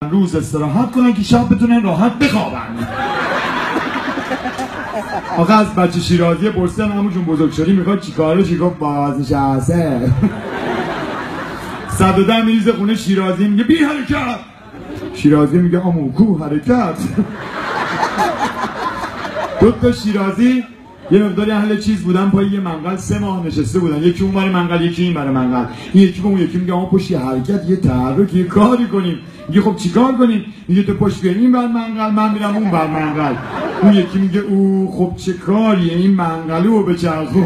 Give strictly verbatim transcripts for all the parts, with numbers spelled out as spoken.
روز استراحت کنن که شب بتونن راحت بخوابن. آقا از بچه شیرازی پرسیدن عمو جون بزرگ شدی میخواد چیکاره چی؟ گفت بازنشسته. صد و ده میریزه خونه شیرازی میگه بی حرکت. شیرازی میگه عمو کو حرکت. دو تا شیرازی یه مقداری اهل چیز بودن پای یه منقل سه ماه نشسته بودن، یکی اون برای منقل یکی این برای منقل. این یکی به اون یکی میگه ما پشت یه حرکت یه تحرک یه کاری کنیم. میگه خب چیکار کنیم؟ میگه تو پشت بیای این بر منقل من میرم اون بر منقل. اون یکی میگه او خب چه کاریه این منقلو بچرخو.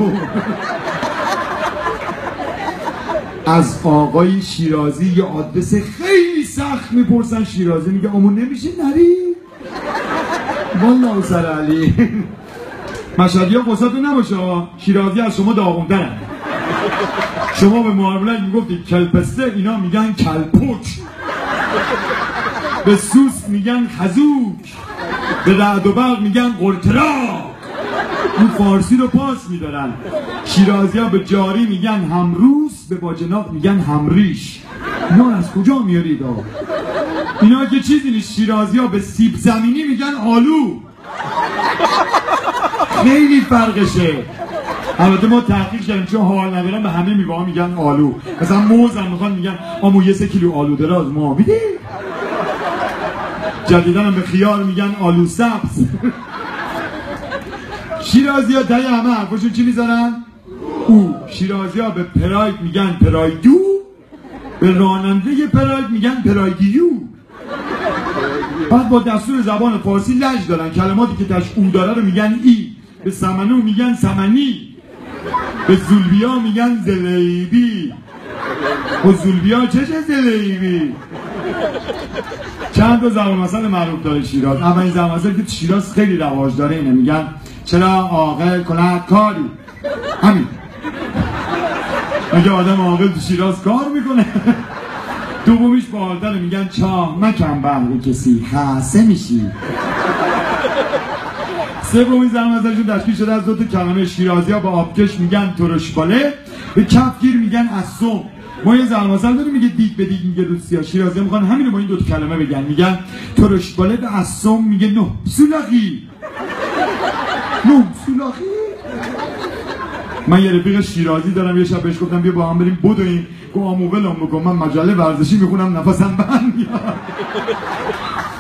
از آقای شیرازی یه آدرس خیلی سخت میپرسن، شیرازی میگه عمو نمیشه نری؟ والله سر علی. مشهدی ها قصتون نباشه، شیرازی از شما داغونترن. شما به معاملت میگفتید کلپسته، اینا میگن کلپوک. به سوس میگن خزوک، به رعد و برق میگن قرتراق. اون فارسی رو پاس میدارن. شیرازی ها به جاری میگن همروس، به باجناق میگن همریش. اینا از کجا میارید آقا؟ اینا که چیزی نیست. شیرازی ها به سیب زمینی میگن آلو. خیلی فرقشه. البته ما تحقیق کردیم چون حال ندارن به همه میوه‌ها میگن آلو. مثلا موز هم میخوان میگن عمو یه سه کیلو آلو دراز ما میدی؟ جدیدن هم به خیار میگن آلو سبز. شیرازی ها تایی همه حرفاشون چی میذارن؟ او. شیرازی ها به پراید میگن پرایدو، به راننده پراید میگن پرایدیو. بعد با دستور زبان فارسی لج دارن، کلماتی که تاش او داره رو میگن ای. به سمنو میگن سمنی، به زولبیا میگن زلیبی. و زولبیا چه چه زلیبی؟ چند تا ضرب المثل معروف داره شیراز. اولین ضرب المثل که شیراز خیلی رواج داره اینه، میگن چرا عاقل کند کاری؟ همین. اگه آدم عاقل تو شیراز کار میکنه. دومیش بالاتر میگن چاه مکن بهر کسی خاصه میشی. سومین ضرب المثلشون تشکیل شده از دو تا کلمه. شیرازی ها با آبکش میگن ترشباله، به کفگیر میگن اسم. ما یه ضرب المثل داریم میگه دیگ به دیگ میگه روسیا. شیرازی ها میخوان همین رو با این دو تا کلمه بگن، میگن ترشباله به اسم میگه نه سولاخی. نه سولاخی. من یه رفیق شیرازی دارم، یه شب بهش گفتم بیا با هم بریم بدویم. گفت آمو ولم بکن من مجله ورزشی میخونم نفسم بند میاد.